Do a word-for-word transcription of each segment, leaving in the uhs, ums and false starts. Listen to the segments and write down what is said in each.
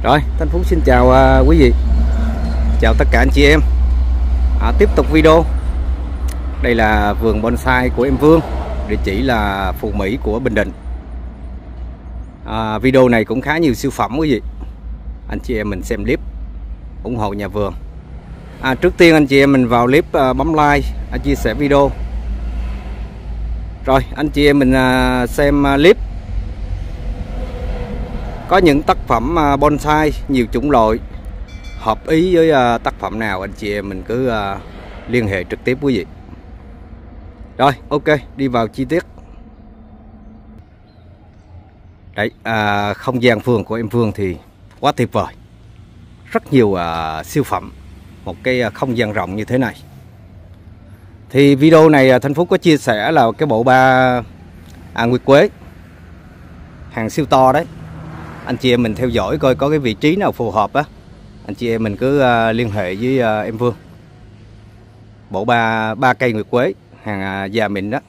Rồi, Thanh Phú xin chào uh, quý vị, chào tất cả anh chị em. à, Tiếp tục video. Đây là vườn bonsai của em Vương, địa chỉ là Phú Mỹ của Bình Định. à, Video này cũng khá nhiều siêu phẩm quý vị, anh chị em mình xem clip ủng hộ nhà vườn. à, Trước tiên anh chị em mình vào clip uh, bấm like, uh, chia sẻ video. Rồi anh chị em mình uh, xem uh, clip. Có những tác phẩm bonsai nhiều chủng loại, hợp ý với tác phẩm nào anh chị em mình cứ liên hệ trực tiếp quý vị. Rồi ok, đi vào chi tiết. Đấy, à, không gian vườn của em Vương thì quá tuyệt vời, rất nhiều à, siêu phẩm, một cái không gian rộng như thế này. Thì video này Thanh Phú có chia sẻ là cái bộ ba à, Nguyệt Quế, hàng siêu to đấy. Anh chị em mình theo dõi coi có cái vị trí nào phù hợp á, anh chị em mình cứ uh, liên hệ với uh, em Vương. Bộ ba ba cây Nguyệt Quế, hàng uh, già mịn đó.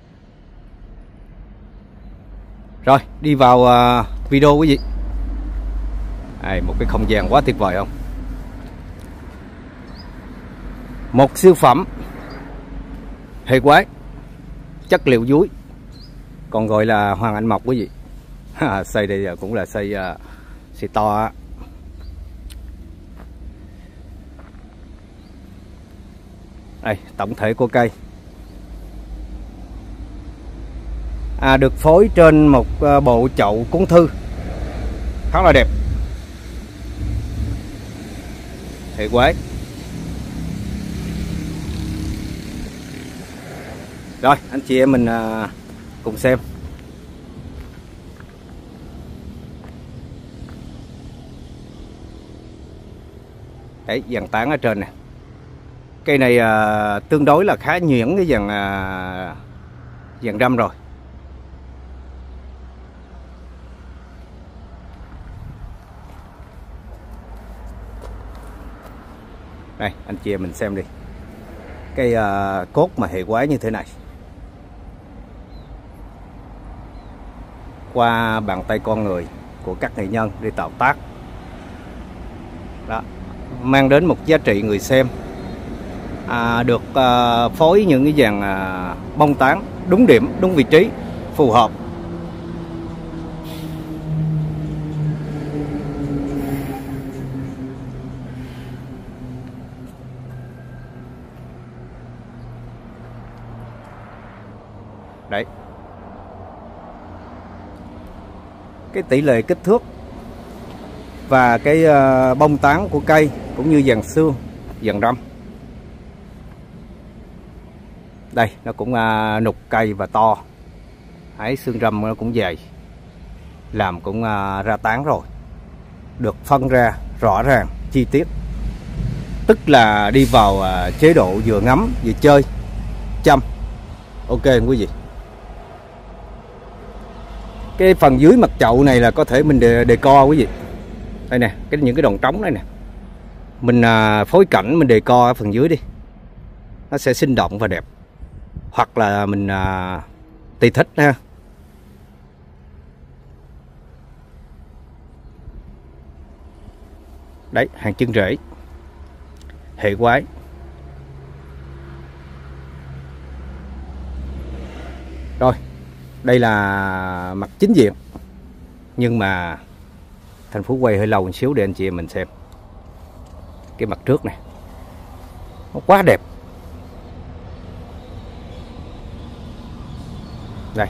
Rồi đi vào uh, video quý vị. Đây, một cái không gian quá tuyệt vời không? Một siêu phẩm hệ quái, chất liệu dúi, còn gọi là Hoàng Anh Mộc quý vị. À, xây đây cũng là xây uh, xây to. Đây, tổng thể của cây à, được phối trên một uh, bộ chậu cúng thư khá là đẹp, hệ quái. Rồi anh chị em mình uh, cùng xem. Đấy, dàn tán ở trên nè. Cây này à, tương đối là khá nhuyễn cái dàn à, dàn râm rồi. Đây anh chị em mình xem đi, cây à, cốt mà hệ quái như thế này, qua bàn tay con người của các nghệ nhân để tạo tác đó, mang đến một giá trị người xem. à, Được à, phối những cái dàn à, bông tán đúng điểm, đúng vị trí, phù hợp. Đấy, cái tỷ lệ kích thước và cái uh, bông tán của cây cũng như dàn xương, dàn râm. Đây nó cũng uh, nục cây và to. Đấy, xương râm nó cũng dày, làm cũng uh, ra tán rồi, được phân ra rõ ràng chi tiết, tức là đi vào uh, chế độ vừa ngắm vừa chơi chăm. Ok quý vị. Cái phần dưới mặt chậu này là có thể mình đề, đề co quý vị. Đây nè, cái những cái đòn trống đây nè, mình à, phối cảnh mình đề co ở phần dưới đi, nó sẽ sinh động và đẹp. Hoặc là mình à, tùy thích ha. Đấy, hàng chân rễ hệ quái. Rồi đây là mặt chính diện, nhưng mà Thành Phú quay hơi lâu một xíu để anh chị em mình xem cái mặt trước này, nó quá đẹp. Đây,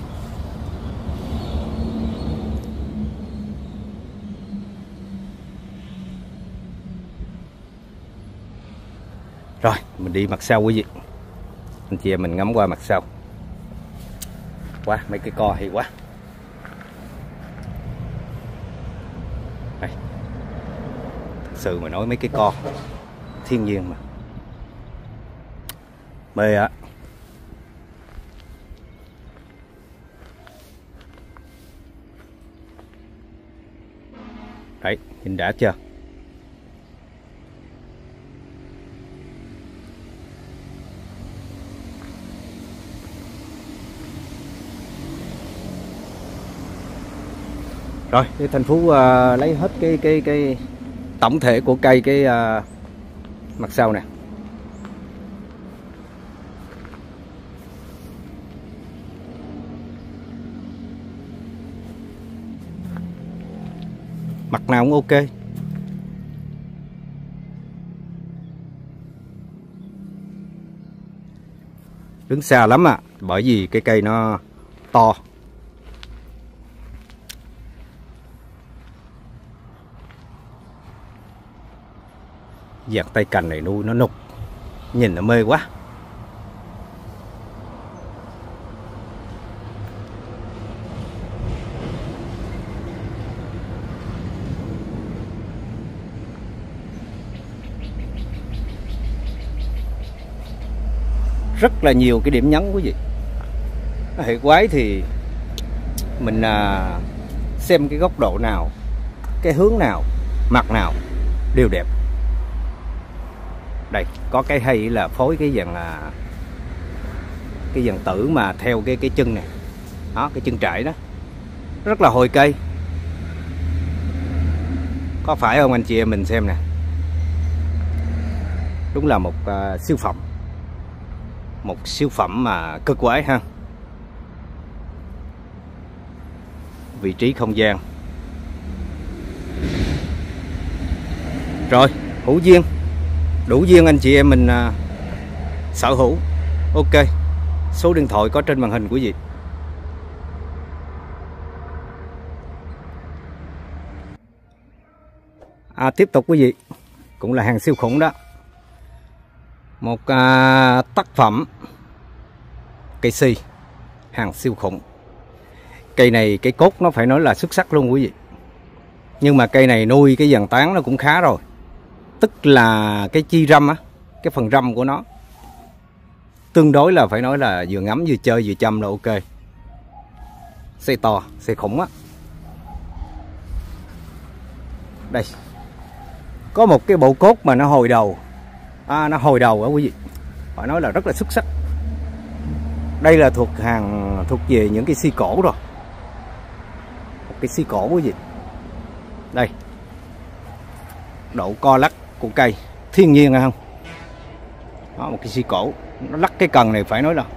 rồi mình đi mặt sau quý vị, anh chị em mình ngắm qua mặt sau. Quá, mấy cái co hay quá. Đây, thật sự mà nói mấy cái co thiên nhiên mà mê á. Đấy, nhìn đã chưa? Rồi thì thành Phú uh, lấy hết cái cái cái tổng thể của cây cái uh, mặt sau nè. Mặt nào cũng ok. Đứng xa lắm à, bởi vì cái cây nó to. Dạng tay cành này nuôi nó nục, nhìn nó mê quá. Rất là nhiều cái điểm nhấn quý vị. Hệ quái thì mình à, xem cái góc độ nào, cái hướng nào, mặt nào đều đẹp. Đây có cái hay là phối cái dàn à, cái dàn tử mà theo cái cái chân này, đó cái chân trại đó rất là hồi cây. Có phải không anh chị em mình xem nè, đúng là một à, siêu phẩm, một siêu phẩm mà cực quái ha. Vị trí không gian rồi, hữu duyên đủ duyên anh chị em mình à, sở hữu. Ok, số điện thoại có trên màn hình quý vị. À, tiếp tục quý vị, cũng là hàng siêu khủng đó. Một à, tác phẩm cây si, hàng siêu khủng. Cây này cái cốt nó phải nói là xuất sắc luôn quý vị. Nhưng mà cây này nuôi cái dàn tán nó cũng khá rồi. Tức là cái chi râm á, cái phần râm của nó tương đối là phải nói là vừa ngắm vừa chơi vừa chăm là ok. Xây to, xây khủng á. Đây có một cái bộ cốt mà nó hồi đầu, à, nó hồi đầu á quý vị, phải nói là rất là xuất sắc. Đây là thuộc hàng, thuộc về những cái si cổ rồi. Một cái si cổ quý vị. Đây, độ co lắc của cây thiên nhiên hay không. Đó, một cái si cổ, nó lắc cái cần này phải nói là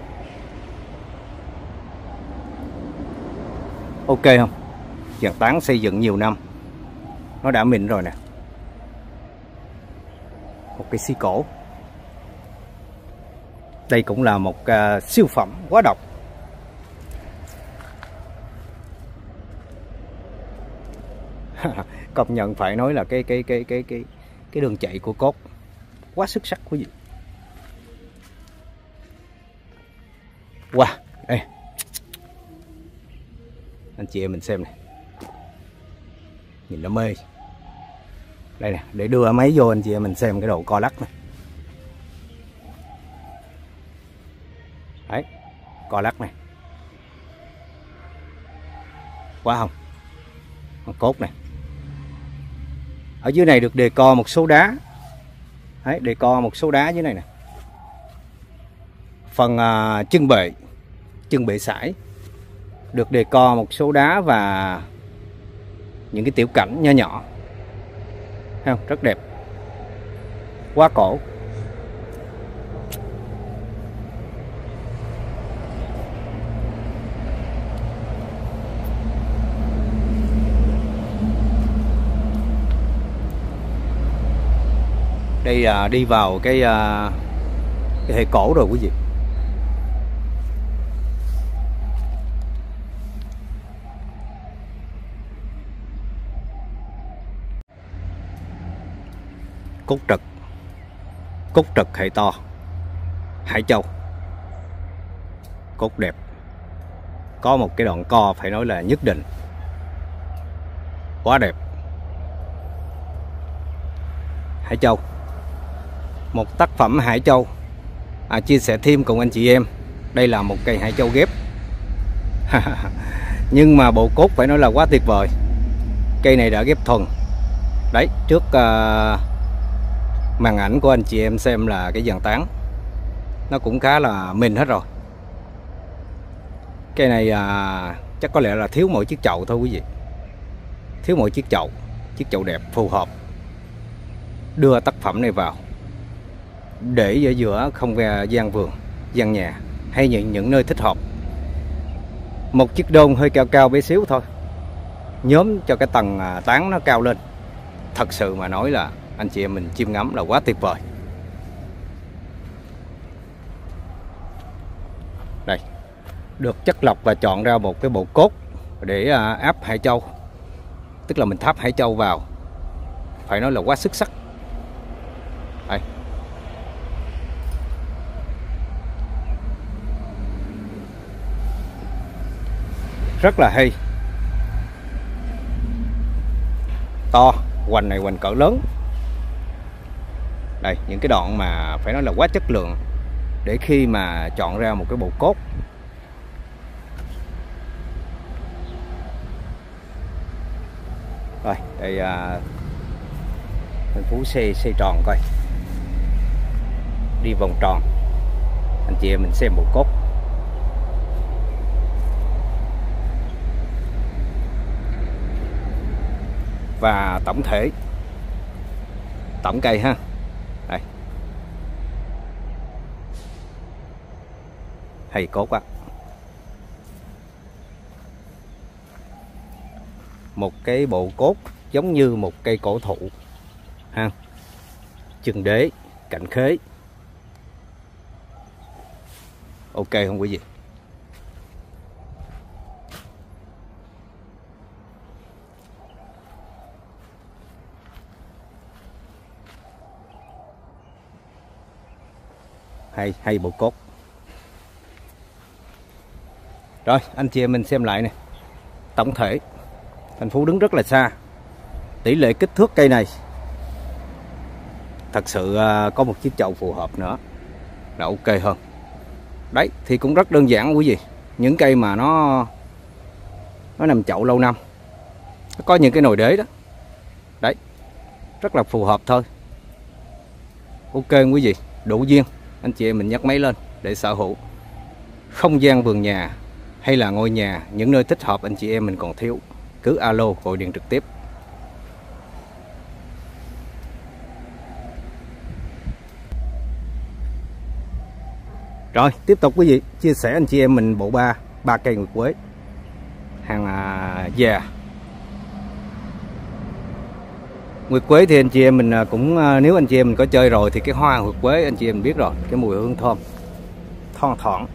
ok không. Dàn tán xây dựng nhiều năm, nó đã mịn rồi nè. Một cái si cổ. Đây cũng là một uh, siêu phẩm quá độc. Công nhận phải nói là cái cái cái cái cái cái đường chạy của cốt quá xuất sắc quý vị. Wow, đây anh chị em mình xem này, nhìn nó mê. Đây nè, để đưa máy vô anh chị em mình xem cái độ co lắc này. Đấy, co lắc này quá không. Con cốt này ở dưới này được đề co một số đá. Đấy, đề co một số đá dưới này nè. Phần uh, chân bệ, chân bệ sải được đề co một số đá và những cái tiểu cảnh nho nhỏ. Thấy không? Rất đẹp. Quá cổ. Đây à, đi vào cái, à, cái hệ cổ rồi quý vị. Cốt trực, cốt trực hệ to, Hải Châu, cốt đẹp. Có một cái đoạn co phải nói là nhất định, quá đẹp. Hải Châu, một tác phẩm Hải Châu à, chia sẻ thêm cùng anh chị em. Đây là một cây Hải Châu ghép. Nhưng mà bộ cốt phải nói là quá tuyệt vời. Cây này đã ghép thuần. Đấy, trước uh, màn ảnh của anh chị em xem là cái dàn tán nó cũng khá là mịn hết rồi. Cây này uh, chắc có lẽ là thiếu mỗi chiếc chậu thôi quý vị. thiếu một chiếc chậu, chiếc chậu đẹp phù hợp, đưa tác phẩm này vào để ở giữa không gian vườn, gian nhà hay những những nơi thích hợp. Một chiếc đôn hơi cao cao bé xíu thôi, nhóm cho cái tầng tán nó cao lên. Thật sự mà nói là anh chị em mình chiêm ngắm là quá tuyệt vời. Đây, được chất lọc và chọn ra một cái bộ cốt để áp hải châu, tức là mình tháp hải châu vào, phải nói là quá xuất sắc. Đây. Rất là hay, to, hoành này hoành cỡ lớn. Đây, những cái đoạn mà phải nói là quá chất lượng để khi mà chọn ra một cái bộ cốt. Rồi, đây à, mình Phú xây xây tròn coi, đi vòng tròn, anh chị em mình xem bộ cốt. Và tổng thể tổng cây ha. Đây, hay cốt quá. Một cái bộ cốt giống như một cây cổ thụ ha, chân đế, cạnh khế. Ok không quý vị? Hay, hay bộ cốt. Rồi, anh chị em mình xem lại nè. Tổng thể Thành Phú đứng rất là xa. Tỷ lệ kích thước cây này thật sự có một chiếc chậu phù hợp nữa là ok hơn. Đấy, thì cũng rất đơn giản quý vị. Những cây mà nó nó nằm chậu lâu năm, nó có những cái nồi đế đó. Đấy, rất là phù hợp thôi. Ok quý vị, đủ duyên anh chị em mình nhấc máy lên để sở hữu. Không gian vườn nhà hay là ngôi nhà, những nơi thích hợp anh chị em mình còn thiếu, cứ alo gọi điện trực tiếp. Rồi tiếp tục quý vị chia sẻ anh chị em mình bộ ba ba cây nguyệt quế hàng à, già. Nguyệt quế thì anh chị em mình cũng, nếu anh chị em mình có chơi rồi thì cái hoa nguyệt quế anh chị em biết rồi, cái mùi hương thơm thoang thoảng.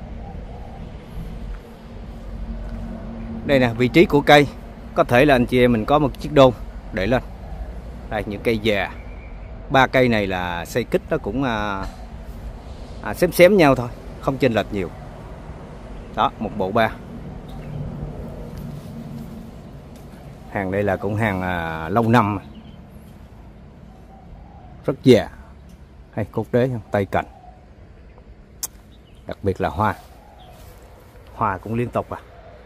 Đây nè, vị trí của cây có thể là anh chị em mình có một chiếc đôn để lên. Đây, những cây già, ba cây này là xây kích nó cũng à, à, xém xém nhau thôi, không chênh lệch nhiều. Đó, một bộ ba. Hàng đây là cũng hàng à, lâu năm, rất già. Hay cốt đế không, tay cành, đặc biệt là hoa, hoa cũng liên tục à.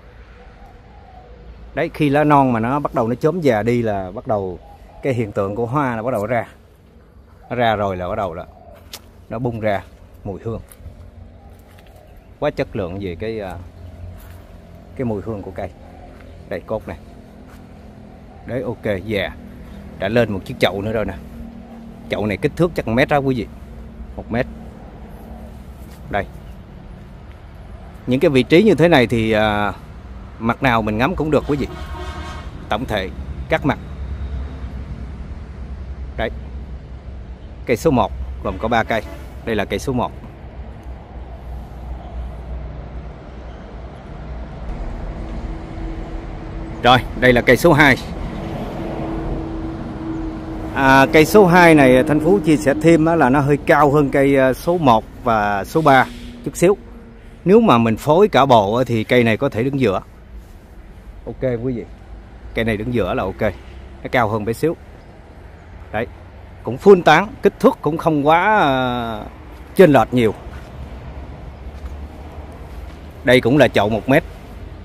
Đấy, khi lá non mà nó bắt đầu nó chớm già đi là bắt đầu cái hiện tượng của hoa là bắt đầu ra. Nó ra rồi là bắt đầu đó nó bung ra mùi hương. Quá chất lượng về cái cái mùi hương của cây. Đây cốt này. Đấy, ok, già. Đã lên một chiếc chậu nữa rồi nè. Chậu này kích thước chắc một mét đó quý vị. Một mét. Đây. Những cái vị trí như thế này thì à, mặt nào mình ngắm cũng được quý vị. Tổng thể các mặt. Đấy. Cây số một gồm có ba cây. Đây là cây số một. Rồi, đây là cây số hai. À, cây số hai này Thanh Phú chia sẻ thêm là nó hơi cao hơn cây số một và số ba chút xíu. Nếu mà mình phối cả bộ thì cây này có thể đứng giữa. Ok quý vị. Cây này đứng giữa là ok. Nó cao hơn bé xíu. Đấy. Cũng full tán, kích thước cũng không quá uh, chênh lệch nhiều. Đây cũng là chậu một mét.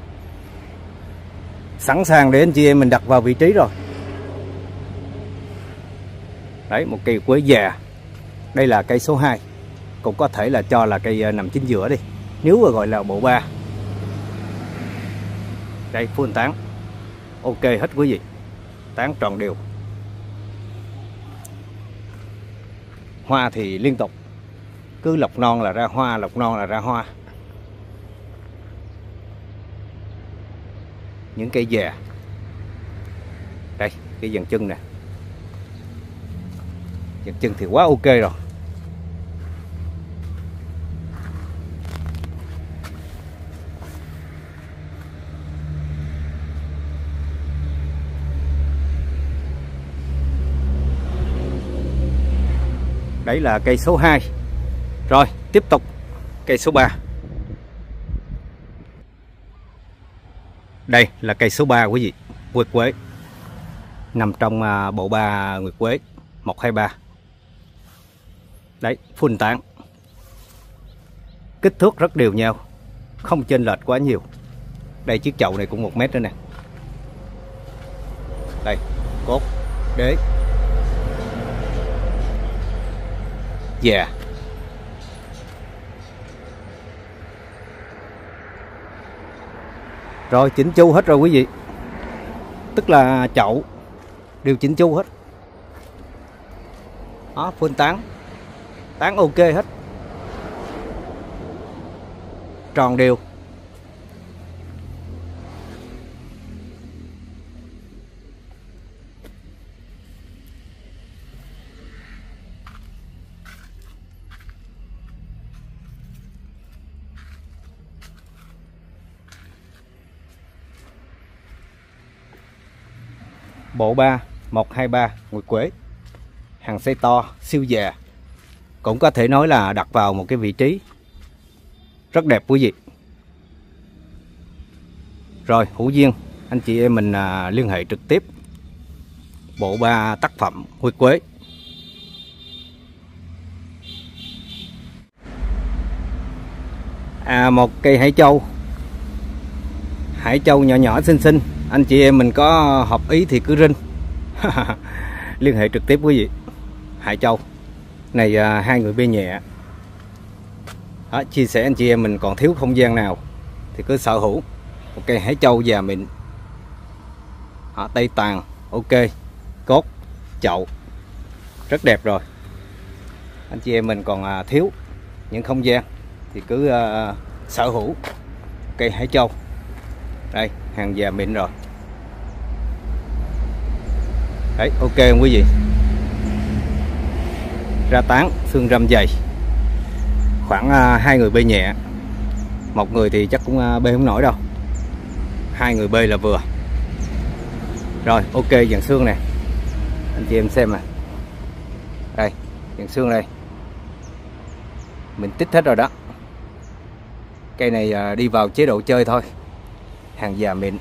Sẵn sàng để anh chị em mình đặt vào vị trí rồi. Đấy, một cây quế già. Đây là cây số hai. Cũng có thể là cho là cây nằm chính giữa đi, nếu mà gọi là bộ ba. Đây, full tán. ok hết quý vị. Tán tròn đều. Hoa thì liên tục, cứ lọc non là ra hoa, lọc non là ra hoa. Những cây già. Đây, cái dàn chân nè. Dàn chân thì quá ok rồi. Đấy là cây số hai. Rồi, tiếp tục cây số ba. Đây là cây số ba quý vị, Nguyệt Quế. Nằm trong bộ ba Nguyệt Quế một hai ba. Đấy, phun tán. Kích thước rất đều nhau, không chênh lệch quá nhiều. Đây chiếc chậu này cũng một mét nữa nè. Đây, cốt, đế. Dạ. Yeah. Rồi chỉnh chu hết rồi quý vị. Tức là chậu đều chỉnh chu hết. Đó, phun tán. Tán ok hết. Tròn đều. Bộ ba một hai ba Nguyệt Quế. Hàng xây to, siêu già. Cũng có thể nói là đặt vào một cái vị trí rất đẹp quý vị. Rồi, hữu duyên anh chị em mình à, liên hệ trực tiếp. Bộ ba tác phẩm Nguyệt Quế. À, một cây hải châu. Hải châu nhỏ nhỏ xinh xinh. Anh chị em mình có hợp ý thì cứ rinh. Liên hệ trực tiếp quý vị. Hải châu này à, hai người bê nhẹ. Đó, chia sẻ anh chị em mình còn thiếu không gian nào thì cứ sở hữu một cây hải châu già mịn. Đó, tây tàn ok, cốt, chậu rất đẹp rồi. Anh chị em mình còn à, thiếu những không gian thì cứ à, sở hữu cây hải châu. Đây, hàng già mịn rồi. Đấy, ok không quý vị. Ra tán, xương râm dày. Khoảng uh, hai người bê nhẹ. Một người thì chắc cũng uh, bê không nổi đâu. Hai người bê là vừa. Rồi, ok dàn xương nè. Anh chị em xem nè. Đây, dàn xương đây. Mình tích hết rồi đó. Cây này uh, đi vào chế độ chơi thôi. Hàng già mịn.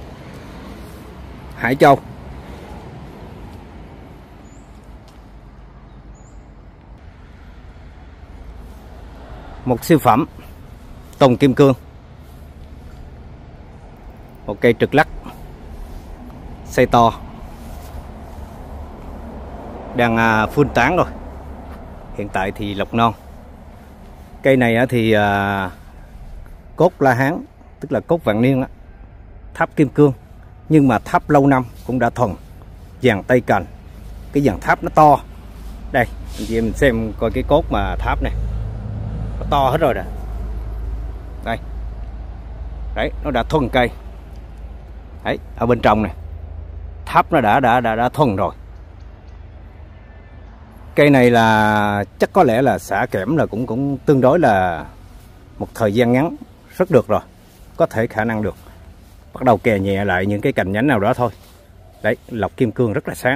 Hải châu. Một siêu phẩm Tùng Kim Cương. Một cây trực lắc xây to. Đang à, phun tán rồi. Hiện tại thì lọc non. Cây này á, thì à, cốt La Hán, tức là cốt vạn niên á. Tháp kim cương. Nhưng mà tháp lâu năm cũng đã thuần. Dàn tây cành. Cái dàn tháp nó to. Đây, anh chị em xem coi cái cốt mà tháp này. Nó to hết rồi nè. Đây. Đấy, nó đã thuần cây. Đấy, ở bên trong này. Tháp nó đã đã đã đã thuần rồi. Cây này là chắc có lẽ là xả kẽm là cũng cũng tương đối là một thời gian ngắn rất được rồi. Có thể khả năng được. Bắt đầu kè nhẹ lại những cái cành nhánh nào đó thôi. Đấy, lọc kim cương rất là sáng.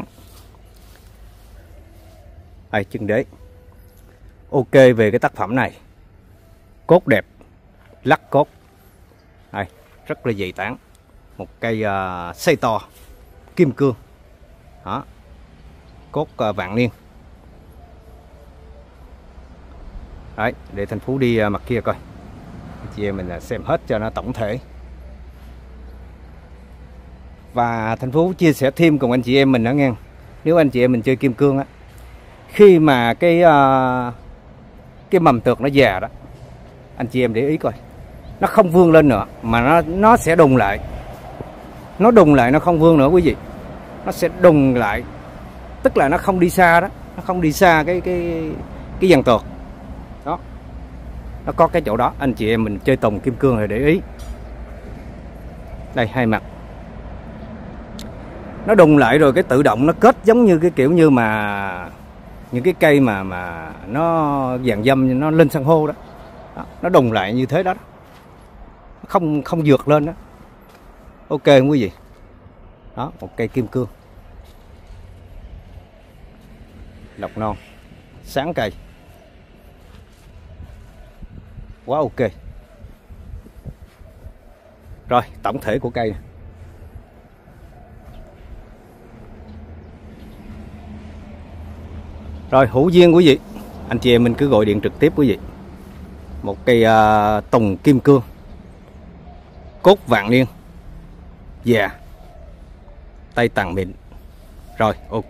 Đây, chân đế. Ok về cái tác phẩm này. Cốt đẹp, lắc cốt. Đây, rất là dày tán. Một cây uh, xây to, kim cương. Đó. Cốt uh, vạn niên. Đấy, để Thành Phú đi uh, mặt kia coi. Chị em mình uh, xem hết cho nó tổng thể. Và Thành Phú chia sẻ thêm cùng anh chị em mình nữa nghe. Nếu anh chị em mình chơi kim cương á, khi mà cái uh, cái mầm tược nó già đó, anh chị em để ý coi, nó không vươn lên nữa mà nó nó sẽ đùng lại. nó đùng lại nó không vươn nữa quý vị, nó sẽ đùng lại, tức là nó không đi xa đó, nó không đi xa cái cái cái dàn tược đó. Nó có cái chỗ đó anh chị em mình chơi tùng kim cương thì để ý. Đây hai mặt nó đùng lại rồi cái tự động nó kết giống như cái kiểu như mà những cái cây mà mà nó vàng dâm nó lên san hô đó, đó nó đùng lại như thế đó, không không vượt lên đó. Ok không quý vị? Đó, một cây kim cương lọc non sáng cây quá ok. Rồi tổng thể của cây này. Rồi hữu duyên quý vị, anh chị em mình cứ gọi điện trực tiếp quý vị. Một cây uh, tùng kim cương cốt vàng niên già, tay tàn mịn. Rồi ok.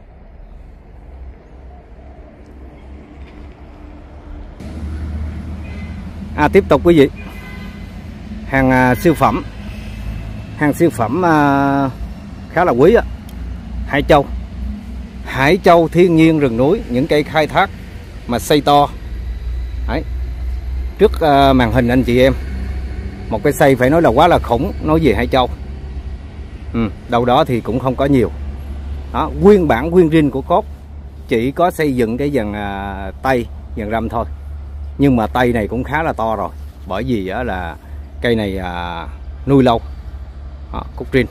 À, tiếp tục quý vị, hàng uh, siêu phẩm, hàng siêu phẩm uh, khá là quý á. Hải Châu, Hải Châu thiên nhiên rừng núi, những cây khai thác mà xây to. Đấy. Trước uh, màn hình anh chị em, một cái xây phải nói là quá là khủng, nói về Hải Châu. Ừ, đâu đó thì cũng không có nhiều. Đó, nguyên bản nguyên rin của cốt, chỉ có xây dựng cái dàn uh, tay, dàn râm thôi. Nhưng mà tay này cũng khá là to rồi, bởi vì uh, là cây này uh, nuôi lâu. Đó, cốt rin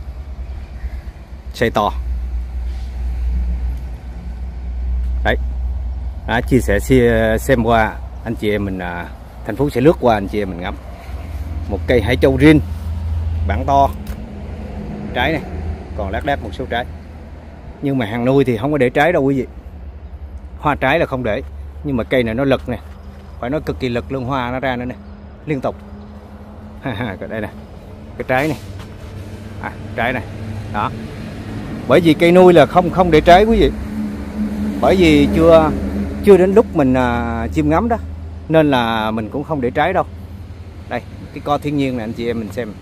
xây to. Đấy, đã chia sẻ xem qua anh chị em mình, à, Thành Phú sẽ lướt qua anh chị em mình ngắm một cây Hải Châu rin bản to, trái này còn lác đác một số trái, nhưng mà hàng nuôi thì không có để trái đâu quý vị, hoa trái là không để, nhưng mà cây này nó lực nè, phải nói cực kỳ lực luôn, hoa nó ra nữa nè, liên tục. Cái đây nè, cái trái này, à, trái này, đó, bởi vì cây nuôi là không không để trái quý vị. Bởi vì chưa chưa đến lúc mình à, chiêm ngắm đó, nên là mình cũng không để trái đâu. Đây cái co thiên nhiên này anh chị em mình xem,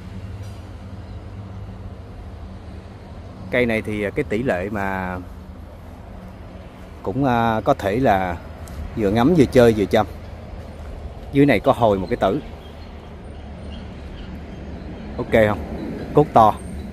cây này thì cái tỷ lệ mà cũng à, có thể là vừa ngắm vừa chơi vừa chăm. Dưới này có hồi một cái tử, ok không, cốt to,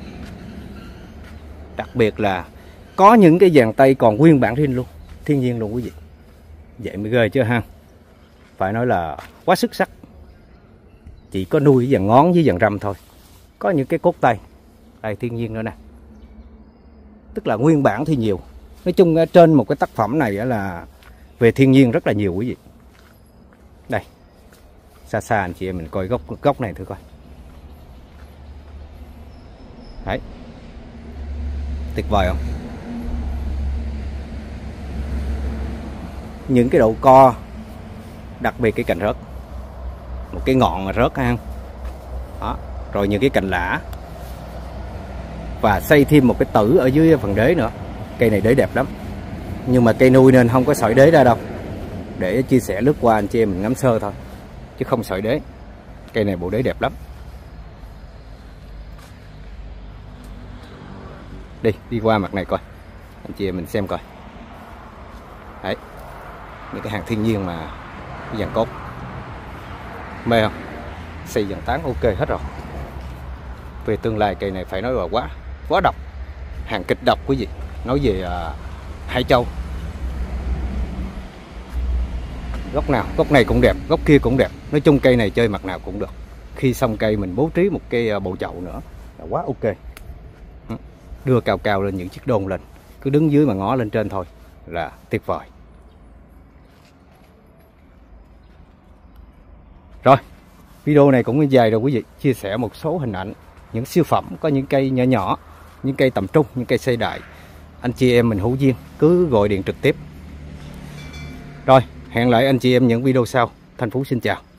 đặc biệt là có những cái dàn tay còn nguyên bản rin luôn, thiên nhiên luôn quý vị. Vậy mới ghê chứ ha. Phải nói là quá xuất sắc. Chỉ có nuôi dàn ngón với dàn râm thôi. Có những cái cốt tay, đây thiên nhiên nữa nè. Tức là nguyên bản thì nhiều. Nói chung trên một cái tác phẩm này là về thiên nhiên rất là nhiều quý vị. Đây, xa xa anh chị em mình coi gốc gốc này thử coi. Đấy, tuyệt vời không? Những cái độ co, đặc biệt cái cành rớt, một cái ngọn mà rớt ha. Đó, rồi những cái cành lã, và xây thêm một cái tử ở dưới phần đế nữa. Cây này đế đẹp lắm, nhưng mà cây nuôi nên không có sỏi đế ra đâu, để chia sẻ lướt qua anh chị em mình ngắm sơ thôi, chứ không sỏi đế. Cây này bộ đế đẹp lắm. Đi đi qua mặt này coi anh chị em mình xem coi. Đấy, những cái hàng thiên nhiên mà cái dàn cốt mê không, xây dàn tán ok hết rồi. Về tương lai cây này phải nói là quá quá độc, hàng kịch độc quý vị. Nói về uh, Hải Châu, gốc nào gốc này cũng đẹp, gốc kia cũng đẹp, nói chung cây này chơi mặt nào cũng được. Khi xong cây mình bố trí một cái bộ chậu nữa là quá ok. Đưa cao cao lên những chiếc đôn lên, cứ đứng dưới mà ngó lên trên thôi là tuyệt vời. Rồi, video này cũng dài rồi quý vị, chia sẻ một số hình ảnh những siêu phẩm, có những cây nhỏ nhỏ, những cây tầm trung, những cây xây đại. Anh chị em mình hữu duyên cứ gọi điện trực tiếp. Rồi, hẹn lại anh chị em những video sau. Thành Phú xin chào.